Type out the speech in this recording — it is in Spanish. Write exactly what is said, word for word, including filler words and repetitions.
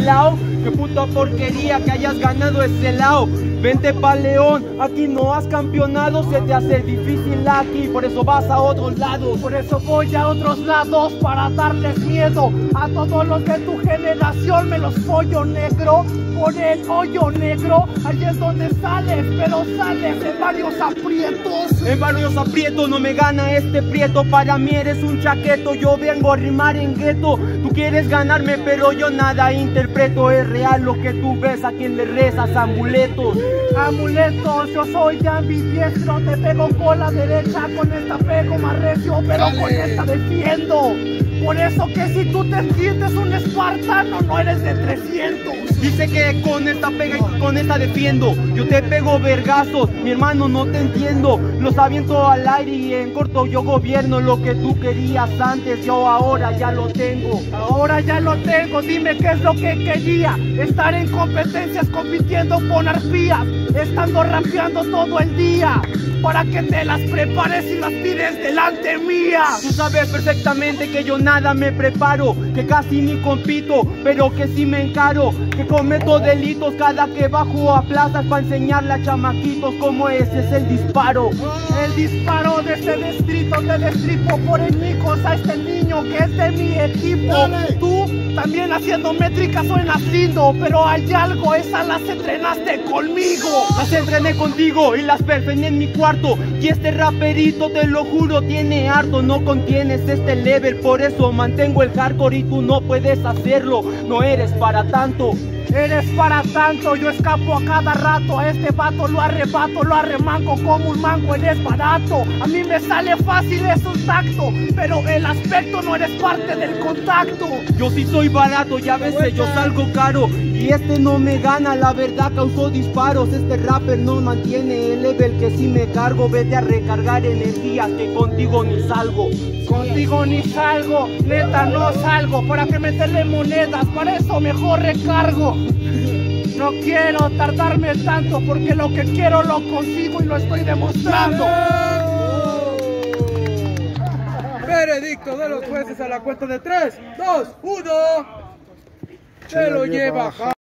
lado. Qué puta porquería que hayas ganado ese lado. Vente pa' León, aquí no has campeonado, se te hace difícil aquí, por eso vas a otros lados. Por eso voy a otros lados para darles miedo a todos los de tu generación. Me los follo negro, por el hoyo negro. Ahí es donde sales, pero sales en varios aprietos. En varios aprietos no me gana este prieto. Para mí eres un chaqueto, yo vengo a rimar en gueto. Tú quieres ganarme pero yo nada interpreto. Es real lo que tú ves, a quien le rezas amuletos. Amuletos, yo soy ambidiestro. Te pego con la derecha, con esta pego más recio, pero Dale. Con esta defiendo. Por eso que si tú te sientes un espartano, no eres de trescientos. Dice que con esta pega y con esta defiendo. Yo te pego vergazos, mi hermano, no te entiendo. Los aviento al aire y en corto yo gobierno. Lo que tú querías antes, yo ahora ya lo tengo. Ahora ya lo tengo, dime qué es lo que quería. Estar en competencias compitiendo con arpías, estando rapeando todo el día, para que te las prepares y las pides delante mía. Tú sabes perfectamente que yo nada me preparo, que casi ni compito, pero que sí me encaro, que cometo delitos cada que bajo a plazas para enseñarle a chamaquitos cómo ese es el disparo. El disparo de este distrito, te destripo por enemigos a este niño que es de mi equipo. Dale. Tú también haciendo métricas suenas lindo, pero hay algo, esas las entrenaste conmigo. Las entrené contigo y las perfeccioné en mi cuarto. Y este raperito, te lo juro, tiene harto. No contienes este level, por eso mantengo el hardcore y tú no puedes hacerlo. No eres para tanto. Eres para tanto, yo escapo a cada rato. A este vato lo arrebato, lo arremanco como un mango, eres barato. A mí me sale fácil, es un tacto, pero el aspecto no eres parte del contacto. Yo sí soy barato, ya ves que yo salgo caro. Y este no me gana, la verdad causó disparos. Este rapper no mantiene el level que sí me cargo. Vete a recargar energías que contigo ni salgo. Contigo ni salgo, neta no salgo. ¿Para qué meterle monedas? Para eso mejor recargo. No quiero tardarme tanto porque lo que quiero lo consigo y lo estoy demostrando. Veredicto de los jueces a la cuenta de tres, dos, uno. Se lo lleva.